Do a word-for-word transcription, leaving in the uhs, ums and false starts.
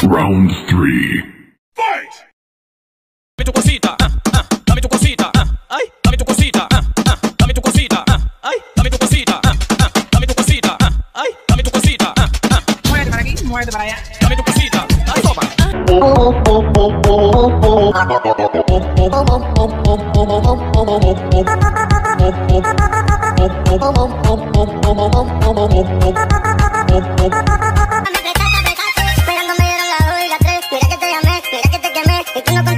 Round three. Fight! Dame tu cosita, ah, ah, dame tu cosita, ah, ay, dame tu cosita, ah, ah, dame tu cosita, ah, ay, dame tu cosita, ah, ah, dame tu cosita, ah, ay, dame tu cosita, ah, ah. Muévete para aquí, muévete para allá. Dame tu cosita, ay, toma. Esperando me dieron la dos y la tres. Mira que te llamé, mira que te quemé y tú no